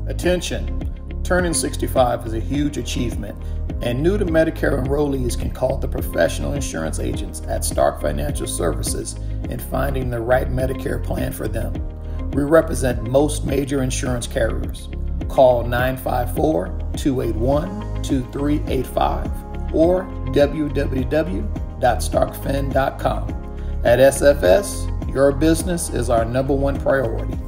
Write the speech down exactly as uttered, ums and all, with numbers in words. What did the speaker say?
Attention! Turning sixty-five is a huge achievement, and new to Medicare enrollees can call the professional insurance agents at Stark Financial Services in finding the right Medicare plan for them. We represent most major insurance carriers. Call nine five four, two eight one, two three eight five or w w w dot stark fin dot com. At S F S, your business is our number one priority.